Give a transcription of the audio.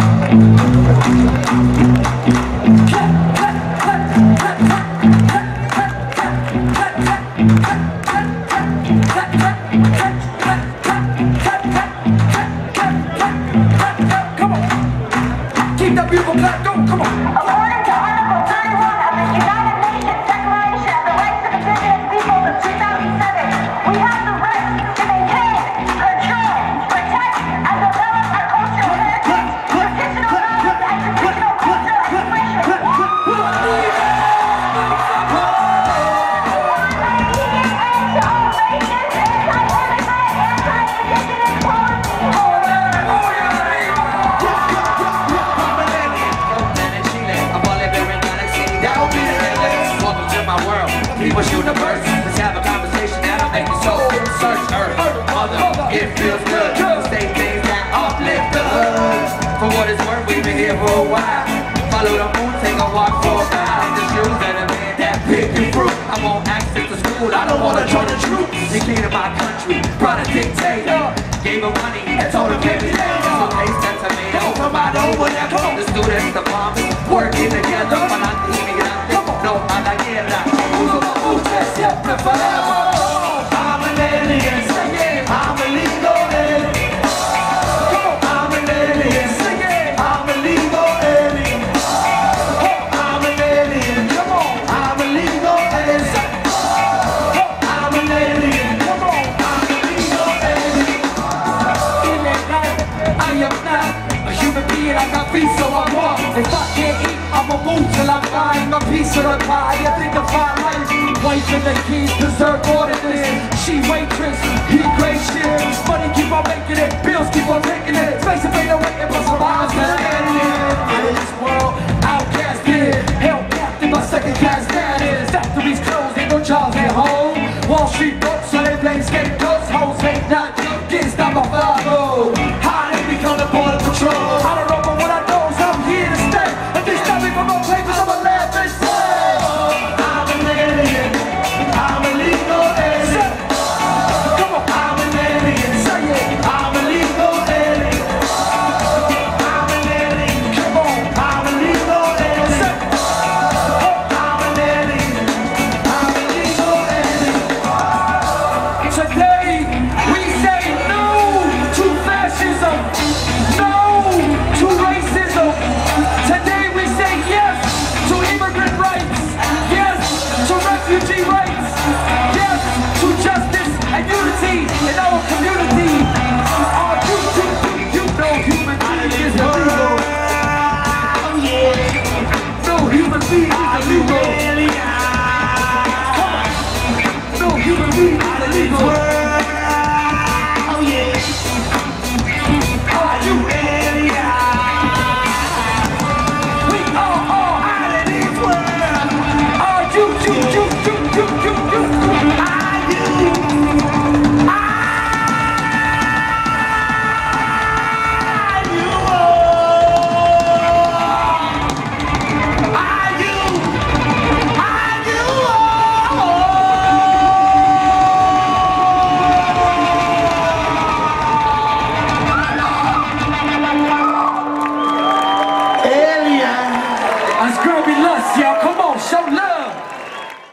Keep that beautiful black go, come on. According to Article 31 of the United Nations Declaration of the Rights of Indigenous Peoples of 2007, we have the right to maintain, control, protect, and develop our cultural heritage, traditional knowledge, and traditional cultural expression. People's universe, let's have a conversation that'll make your soul search earth. Mother, it feels good to say things that uplift the hood. For what it's worth, we've been here for a while. Follow the moon, take a walk for a mile. In the shoes of the man that pick your fruit. I want access to school, I don't wanna join the troops. The king of my country, brought a dictator. Gave him money and told him give it later. So taste that tomato, tomato, whatever. The students, the farmers, working together. No a la guerra, uso la lucha siempre forever. I'm an alien, sing it. I'm a legal alien. I'm an alien, sing it. I'm a legal alien. I'm an alien, come on. I'm a legal alien. I'm an alien, come on. I'm a legal alien. Illegal, I am not a human being. I got feet so I walk. If I can't eat, I'ma move till I find my piece of the pie. I think I find life. Wife and the kids deserve more than this. She waitress, he gracious. Money keep on making it, bills keep on taking it. Space of ain't waiting for some eyes to in this world, outcasted, held captive by second class status. Factories closed, ain't no jobs at home. Wall Street broke, so they blame scapegoats. Hoes hate not getting stopped by